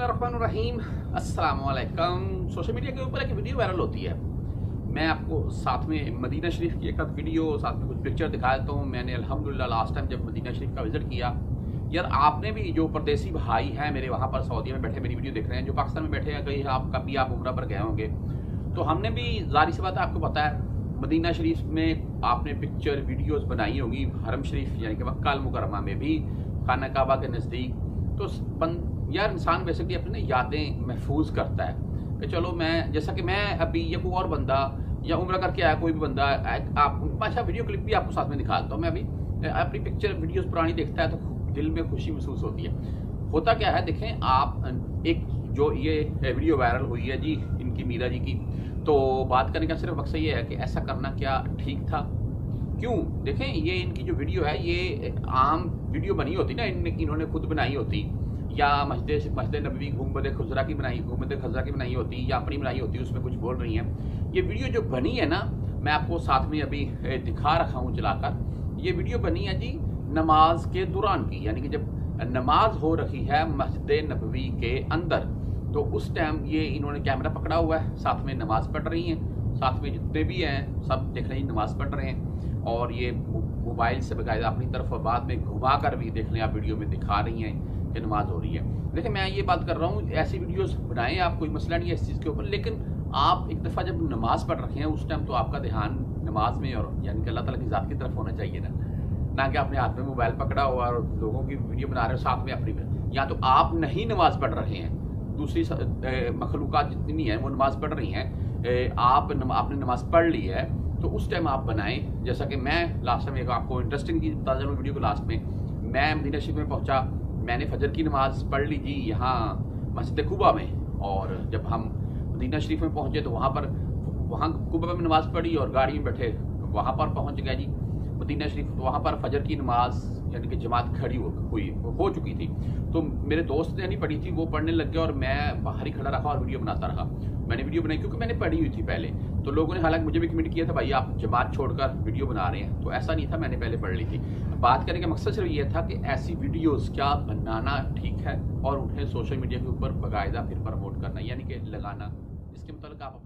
बिस्मिल्लाहिर्रहमानिर्रहीम। अस्सलाम वालेकुम। सोशल मीडिया के ऊपर एक वीडियो वायरल होती है। मैं आपको साथ में मदीना शरीफ की एक वीडियो साथ में कुछ पिक्चर दिखा देता हूँ। मैंने अल्हम्दुलिल्लाह लास्ट टाइम जब मदीना शरीफ का विज़िट किया, यार आपने भी जो परदेसी भाई हैं मेरे वहाँ पर सऊदी में बैठे मेरी वीडियो देख रहे हैं, जो पाकिस्तान में बैठे हैं, कहीं आप कभी आप उम्रा पर गए होंगे, तो हमने भी ज़ाहिर सी बात है आपको पता है मदीना शरीफ में आपने पिक्चर वीडियोस बनाई होगी। हरम शरीफ यानी कि मक्का अल मुकर्रमा में भी, खाना काबा के नज़दीक, तो यार इंसान बेसिकली अपनी यादें महफूज करता है कि चलो मैं, जैसा कि मैं अभी या कोई और बंदा या उम्र करके आया कोई भी बंदा, आप अच्छा वीडियो क्लिप भी आपको साथ में दिखाता हूँ। मैं अभी अपनी पिक्चर वीडियोस पुरानी देखता है तो दिल में खुशी महसूस होती है। होता क्या है, देखें आप, एक जो ये वीडियो वायरल हुई है जी इनकी मीरा जी की, तो बात करने का सिर्फ मकसद ये है कि ऐसा करना क्या ठीक था, क्यों? देखें ये इनकी जो वीडियो है ये आम वीडियो बनी होती ना, इन्होंने खुद बनाई होती, या मस्जिद नबवी गुंबद खज़रा की बनाई होती, या अपनी बनाई होती, उसमें कुछ बोल रही हैं। ये वीडियो जो बनी है ना, मैं आपको साथ में अभी दिखा रखा हूँ चलाकर। ये वीडियो बनी है जी नमाज के दौरान की, यानी कि जब नमाज हो रही है मस्जिद नबवी के अंदर, तो उस टाइम ये इन्होंने कैमरा पकड़ा हुआ है, साथ में नमाज पढ़ रही हैं, साथ में जितने भी हैं सब देख रहे हैं नमाज पढ़ रहे हैं, और ये मोबाइल से बाकायदा अपनी तरफ बाद में घुमा कर भी देख लें आप वीडियो में दिखा रही हैं कि नमाज हो रही है। देखिए मैं ये बात कर रहा हूँ, ऐसी वीडियोस बनाएं आप, कोई मसला नहीं है इस चीज़ के ऊपर, लेकिन आप एक दफ़ा जब नमाज पढ़ रखे हैं उस टाइम तो आपका ध्यान नमाज में और यानी कि अल्लाह ताला की ज़ात की तरफ होना चाहिए ना कि अपने हाथ में मोबाइल पकड़ा हुआ और लोगों की वीडियो बना रहे हो साथ में अपनी में। या तो आप नहीं नमाज पढ़ रहे हैं, दूसरी मखलूक़ात जितनी हैं वो नमाज पढ़ रही हैं, आपने नमाज पढ़ ली है, तो उस टाइम आप बनाएं। जैसा कि मैं लास्ट टाइम एक आपको इंटरेस्टिंग चीज़ बता दूँ वीडियो को लास्ट में, मैं मदीना शरीफ में पहुंचा, मैंने फजर की नमाज़ पढ़ ली जी यहाँ मस्जिद कुबा में, और जब हम मदीना शरीफ में पहुंचे तो वहाँ कुबा में नमाज़ पढ़ी और गाड़ी में बैठे वहाँ पर पहुँच गया जी मदीना शरीफ। तो वहाँ पर फजर की नमाज यानी कि जमात खड़ी हो चुकी थी, तो मेरे दोस्त ने नहीं पढ़ी थी, वो पढ़ने लग गया और मैं बाहर ही खड़ा रखा और वीडियो बनाता रहा। मैंने वीडियो बनाई क्योंकि मैंने पढ़ी हुई थी पहले, तो लोगों ने हालांकि मुझे भी कमेंट किया था भाई आप जमात छोड़कर वीडियो बना रहे हैं, तो ऐसा नहीं था, मैंने पहले पढ़ ली थी। बात करने का मकसद सिर्फ ये था कि ऐसी वीडियोस क्या बनाना ठीक है और उन्हें सोशल मीडिया के ऊपर बाकायदा फिर प्रमोट करना यानी कि लगाना, इसके मतलब आप